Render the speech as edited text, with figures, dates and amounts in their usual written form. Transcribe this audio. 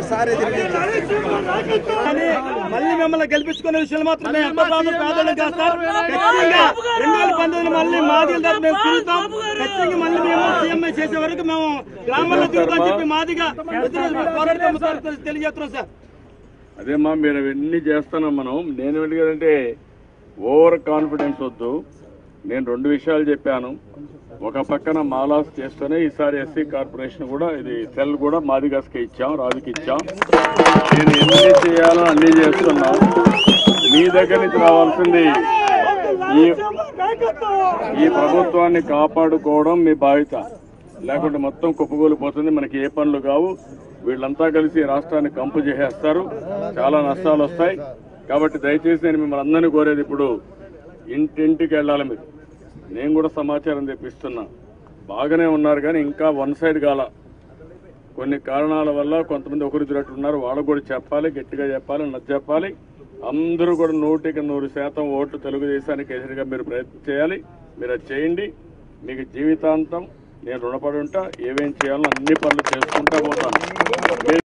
మళ్ళీ మిమ్మల్ని గెలిపించుకునే విషయాలు మాత్రం పేదలు కాస్తారు. ఖచ్చితంగా 2019 మళ్ళీ మాదిగల తరఫున మేము తిరుగుతాం. ఖచ్చితంగా మళ్ళీ మేము సీఎంఐ చేసే వరకు మేము గ్రామాల్లో తిరుగుతాం చెప్పి మాదిగా పోరాటం తెలియజేస్తున్నాం సార్. అదేమ్మా మీరు అవన్నీ చేస్తున్నాం మనం. నేను ఏంటంటే ఓవర్ కాన్ఫిడెన్స్ వద్దు. నేను 2 విషయాలు చెప్పాను. ఒక పక్కన మాలాస్ చేస్తూనే ఈసారి ఎస్సీ కార్పొరేషన్ కూడా ఇది సెల్ కూడా మాదిగాస్కి ఇచ్చాం, రాజుకి ఇచ్చాం. నేను ఎన్ని చేయాలో అన్ని చేస్తున్నాం. మీ దగ్గర నుంచి రావాల్సింది ఈ ప్రభుత్వాన్ని కాపాడుకోవడం మీ బాధ్యత. లేకుంటే మొత్తం కుప్పగూలిపోతుంది. మనకి ఏ పనులు కావు. వీళ్ళంతా కలిసి రాష్ట్రాన్ని కంపు చేసేస్తారు. చాలా నష్టాలు వస్తాయి. కాబట్టి దయచేసి నేను మిమ్మల్ని అందరినీ కోరేది, ఇప్పుడు ఇంటింటికి వెళ్ళాలి మీరు. నేను కూడా సమాచారం తెప్పిస్తున్నా. బాగానే ఉన్నారు కానీ ఇంకా వన్ సైడ్ కాల. కొన్ని కారణాల వల్ల కొంతమంది ఒకరిద్దరు ఉన్నారు. వాళ్ళకు కూడా చెప్పాలి, గట్టిగా చెప్పాలి, నచ్చ చెప్పాలి. అందరూ కూడా 100కి 100% ఓట్లు తెలుగుదేశానికి ఎదురుగా మీరు ప్రయత్నం చేయాలి. మీరు అది చేయండి. మీకు జీవితాంతం నేను రుణపడి ఉంటా. ఏమేం చేయాలో అన్ని పనులు చేసుకుంటా పోతాను.